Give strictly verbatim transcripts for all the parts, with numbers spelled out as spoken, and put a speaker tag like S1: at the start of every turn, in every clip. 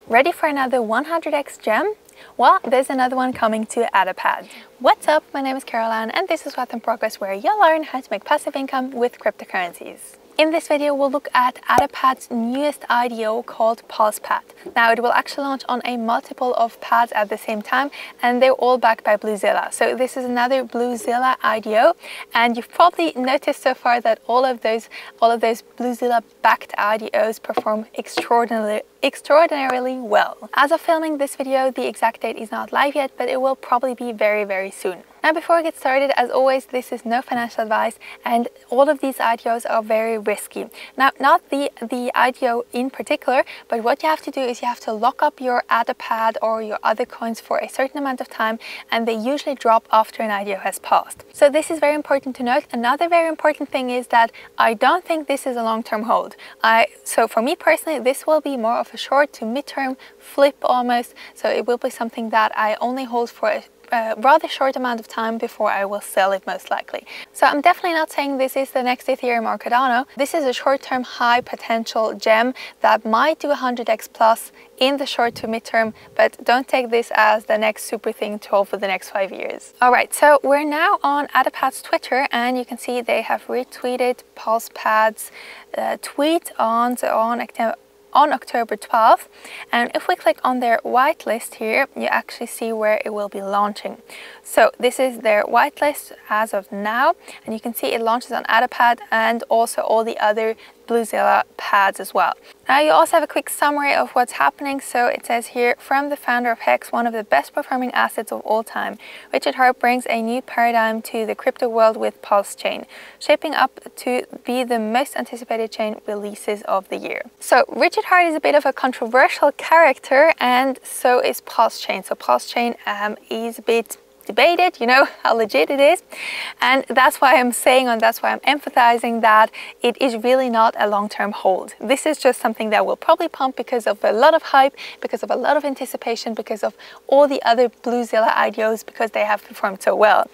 S1: Ready for another one hundred X gem? Well, there's another one coming to Adapad. What's up? My name is Caroline and this is Wealth in Progress, where you'll learn how to make passive income with cryptocurrencies. In this video, we'll look at Adapad's newest I D O called PulsePad. Now, it will actually launch on a multiple of pads at the same time, and they're all backed by Bluezilla. So this is another Bluezilla I D O, and you've probably noticed so far that all of those, all of those Bluezilla backed I D Os perform extraordinarily extraordinarily well. As of filming this video, the exact date is not live yet, but it will probably be very, very soon. Now, before we get started, as always, this is no financial advice, and all of these I D Os are very risky. Now, not the, the I D O in particular, but what you have to do is you have to lock up your Adapad or your other coins for a certain amount of time, and they usually drop after an I D O has passed. So this is very important to note. Another very important thing is that I don't think this is a long-term hold. I, so for me personally, this will be more of a short to mid-term flip almost. So it will be something that I only hold for a a rather short amount of time before I will sell it, most likely. So I'm definitely not saying this is the next Ethereum or Cardano. This is a short-term high potential gem that might do one hundred X plus in the short to mid-term, but don't take this as the next super thing to hold for the next five years. All right, so we're now on Adapad's Twitter, and you can see they have retweeted PulsePad's uh, tweet on, so on October on October twelfth, and if we click on their whitelist here, you actually see where it will be launching. So this is their whitelist as of now, and you can see it launches on Adapad and also all the other Bluezilla pads as well. Now you also have a quick summary of what's happening. So it says here, from the founder of Hex, one of the best performing assets of all time, Richard Heart brings a new paradigm to the crypto world with Pulse Chain, shaping up to be the most anticipated chain releases of the year. So Richard Heart is a bit of a controversial character, and so is Pulse Chain. So Pulse Chain um, is a bit debated, you know, how legit it is, and that's why I'm saying, and that's why I'm emphasizing that it is really not a long-term hold. This is just something that will probably pump because of a lot of hype, because of a lot of anticipation, because of all the other Bluezilla I D Os, because they have performed so well.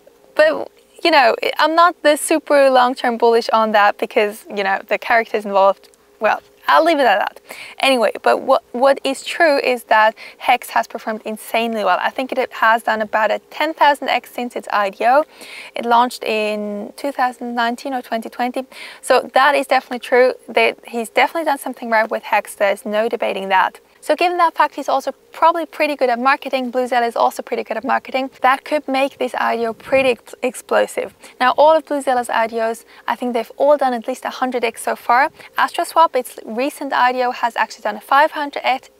S1: But you know, I'm not the super long-term bullish on that, because you know, the characters involved, well, I'll leave it at that. Anyway, but what, what is true is that Hex has performed insanely well. I think it has done about a ten thousand X since its I D O. It launched in two thousand nineteen or twenty twenty. So that is definitely true. That he's definitely done something right with Hex. There's no debating that. So given that fact, he's also probably pretty good at marketing. Bluezilla is also pretty good at marketing. That could make this I D O pretty ex explosive. Now, all of Bluezilla's I D Os, I think they've all done at least one hundred X so far. AstroSwap, its recent I D O, has actually done a five hundred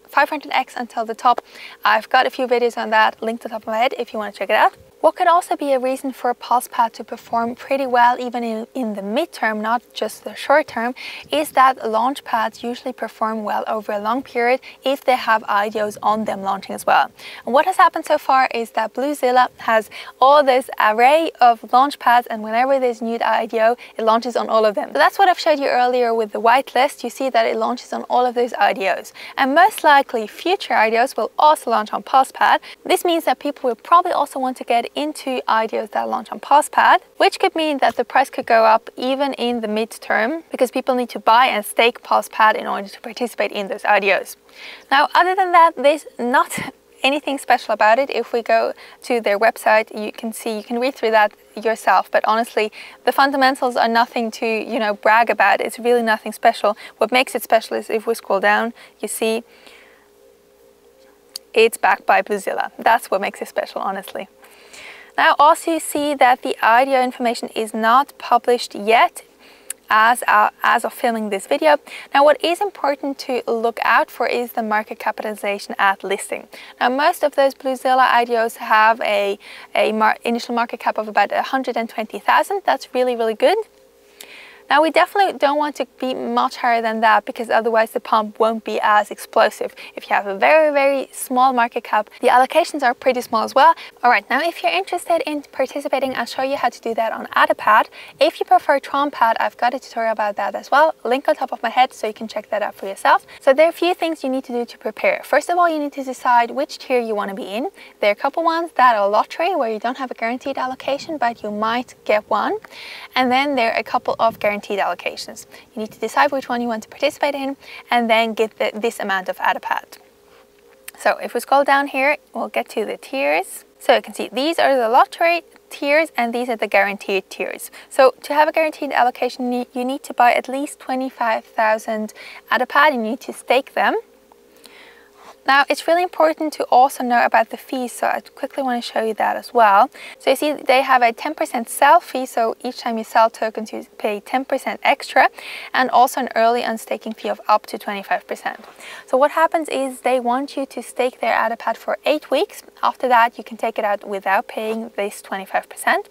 S1: X until the top. I've got a few videos on that linked to the top of my head if you want to check it out. What could also be a reason for PulsePad to perform pretty well even in, in the midterm, not just the short term, is that launch pads usually perform well over a long period if they have I D Os on them launching as well. And what has happened so far is that Bluezilla has all this array of launch pads, and whenever there's a new I D O, it launches on all of them. So that's what I've showed you earlier with the whitelist. You see that it launches on all of those I D Os. And most likely future I D Os will also launch on PulsePad. This means that people will probably also want to get into I D Os that launch on PulsePad, which could mean that the price could go up even in the midterm, because people need to buy and stake PulsePad in order to participate in those I D Os. Now, other than that, there's not anything special about it. If we go to their website, you can see, you can read through that yourself, but honestly, the fundamentals are nothing to, you know, brag about. It's really nothing special. What makes it special is if we scroll down, you see it's backed by Bluezilla. That's what makes it special, honestly. Now, also you see that the I D O information is not published yet as, uh, as of filming this video. Now, what is important to look out for is the market capitalization at listing. Now, most of those Bluezilla I D Os have a, a mar initial market cap of about one hundred twenty thousand. That's really, really good. Now, we definitely don't want to be much higher than that, because otherwise the pump won't be as explosive. If you have a very, very small market cap, the allocations are pretty small as well. All right, now if you're interested in participating, I'll show you how to do that on Adapad. If you prefer TronPad, I've got a tutorial about that as well. Link on top of my head so you can check that out for yourself. So there are a few things you need to do to prepare. First of all, you need to decide which tier you want to be in. There are a couple ones that are lottery, where you don't have a guaranteed allocation, but you might get one. And then there are a couple of guaranteed guaranteed allocations. You need to decide which one you want to participate in, and then get the, this amount of Adapad. So if we scroll down here, we'll get to the tiers. So you can see these are the lottery tiers and these are the guaranteed tiers. So to have a guaranteed allocation, you need to buy at least twenty-five thousand AdaPad. You need to stake them. Now, it's really important to also know about the fees, so I quickly want to show you that as well. So you see they have a ten percent sell fee, so each time you sell tokens you pay ten percent extra, and also an early unstaking fee of up to twenty-five percent. So what happens is they want you to stake their AdaPad for eight weeks. After that you can take it out without paying this twenty-five percent.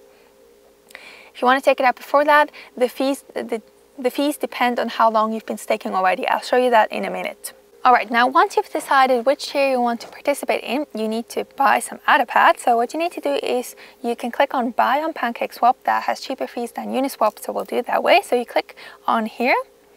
S1: If you want to take it out before that, the fees, the, the fees depend on how long you've been staking already. I'll show you that in a minute. Alright, now once you've decided which tier you want to participate in, you need to buy some AdaPad. So what you need to do is you can click on buy on PancakeSwap. That has cheaper fees than Uniswap, so we'll do it that way. So you click on here,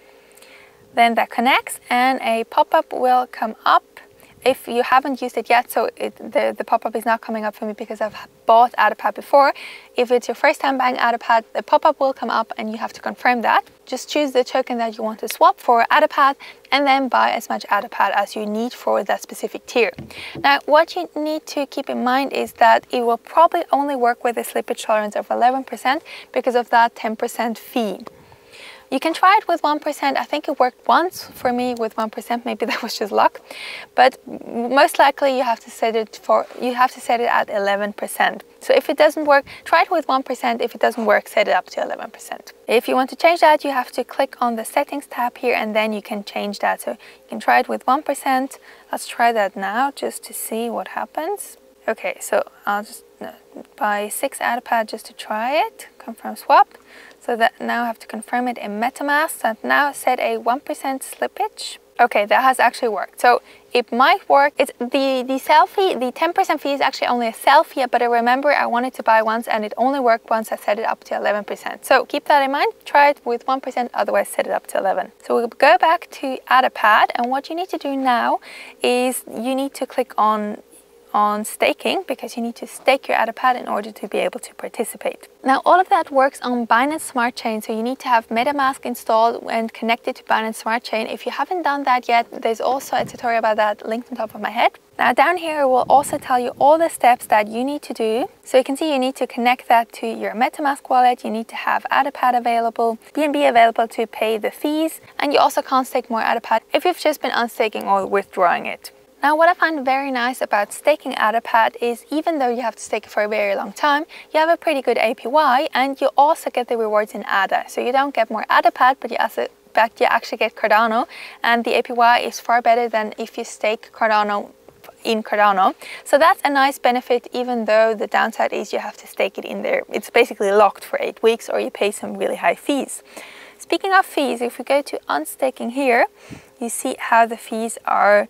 S1: then that connects and a pop-up will come up. If you haven't used it yet, so it, the, the pop-up is not coming up for me because I've bought AdaPad before. If it's your first time buying AdaPad, the pop-up will come up and you have to confirm that. Just choose the token that you want to swap for AdaPad and then buy as much AdaPad as you need for that specific tier. Now, what you need to keep in mind is that it will probably only work with a slippage tolerance of eleven percent because of that ten percent fee. You can try it with one percent. I think it worked once for me with one percent. Maybe that was just luck. But most likely you have to set it for you have to set it at eleven percent. So if it doesn't work, try it with one percent. If it doesn't work, set it up to eleven percent. If you want to change that, you have to click on the settings tab here and then you can change that. So you can try it with one percent. Let's try that now just to see what happens. Okay, so I'll just no, buy six AdaPad just to try it. Confirm swap. So that now I have to confirm it in MetaMask. That now set a one percent slippage. Okay, that has actually worked. So it might work. It's the the sell fee, the ten percent fee is actually only a sell fee, but I remember I wanted to buy once and it only worked once I set it up to eleven percent. So keep that in mind. Try it with one percent, otherwise set it up to eleven. So we'll go back to AdaPad, and what you need to do now is you need to click on on staking, because you need to stake your AdaPad in order to be able to participate. Now all of that works on Binance Smart Chain, so you need to have MetaMask installed and connected to Binance Smart Chain. If you haven't done that yet, there's also a tutorial about that linked on top of my head. Now down here it will also tell you all the steps that you need to do. So you can see you need to connect that to your MetaMask wallet, you need to have AdaPad available, B N B available to pay the fees, and you also can't stake more AdaPad if you've just been unstaking or withdrawing it. Now what I find very nice about staking AdaPad is even though you have to stake it for a very long time, you have a pretty good A P Y and you also get the rewards in A D A. So you don't get more AdaPad, but you also but you actually get Cardano, and the A P Y is far better than if you stake Cardano in Cardano. So that's a nice benefit, even though the downside is you have to stake it in there. It's basically locked for eight weeks or you pay some really high fees. Speaking of fees, if we go to unstaking here, you see how the fees are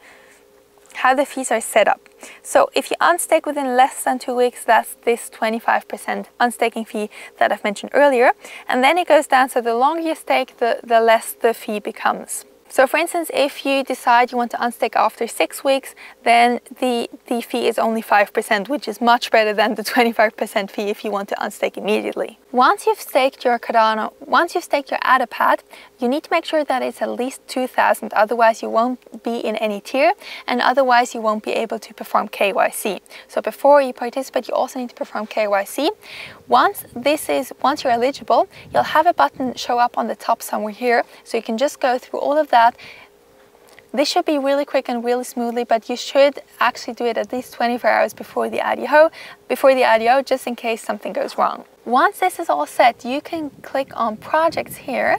S1: how the fees are set up. So if you unstake within less than two weeks, that's this twenty-five percent unstaking fee that I've mentioned earlier. And then it goes down, so the longer you stake, the, the less the fee becomes. So for instance, if you decide you want to unstake after six weeks, then the, the fee is only five percent, which is much better than the twenty-five percent fee if you want to unstake immediately. Once you've staked your Cardano, once you've staked your AdaPad, you need to make sure that it's at least two thousand, otherwise you won't be in any tier, and otherwise you won't be able to perform K Y C. So before you participate, you also need to perform K Y C. Once this is, once you're eligible, you'll have a button show up on the top somewhere here, so you can just go through all of that. This should be really quick and really smoothly, but you should actually do it at least twenty-four hours before the I D O, before the I D O, just in case something goes wrong. Once this is all set, you can click on projects here,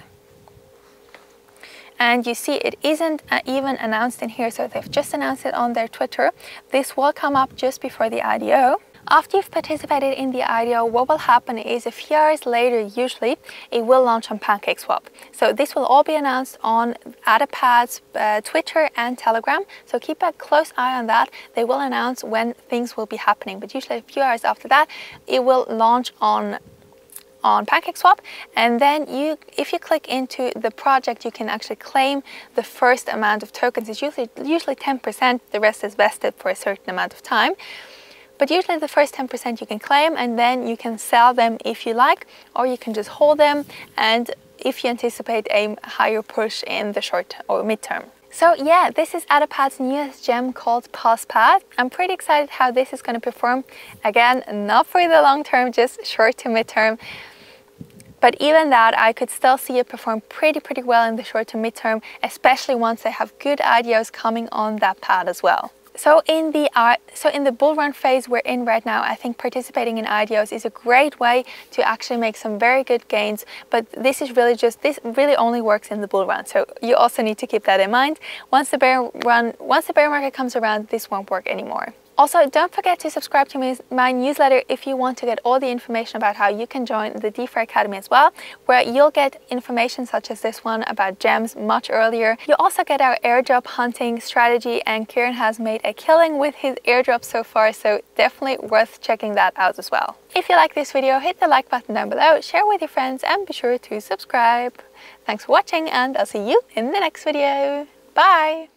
S1: and you see it isn't even announced in here, so they've just announced it on their Twitter. This will come up just before the I D O. After you've participated in the I D O, what will happen is a few hours later, usually, it will launch on PancakeSwap. So this will all be announced on AdaPad's uh, Twitter and Telegram. So keep a close eye on that. They will announce when things will be happening, but usually a few hours after that, it will launch on on PancakeSwap, and then you, if you click into the project, you can actually claim the first amount of tokens. It's usually usually ten percent. The rest is vested for a certain amount of time. But usually the first ten percent you can claim, and then you can sell them if you like, or you can just hold them, and if you anticipate a higher push in the short or midterm. So yeah, this is Adapad's newest gem called Pulse Pad. I'm pretty excited how this is going to perform. Again, not for the long term, just short to mid term. But even that, I could still see it perform pretty, pretty well in the short to mid term, especially once I have good ideas coming on that pad as well. So in the uh, so in the bull run phase we're in right now, I think participating in I D Os is a great way to actually make some very good gains. But this is really just this really only works in the bull run. So you also need to keep that in mind. Once the bear run, once the bear market comes around, this won't work anymore. Also, don't forget to subscribe to my, my newsletter if you want to get all the information about how you can join the DeFi Academy as well, where you'll get information such as this one about gems much earlier. You'll also get our airdrop hunting strategy, and Kieran has made a killing with his airdrop so far, so definitely worth checking that out as well. If you like this video, hit the like button down below, share with your friends, and be sure to subscribe. Thanks for watching, and I'll see you in the next video. Bye!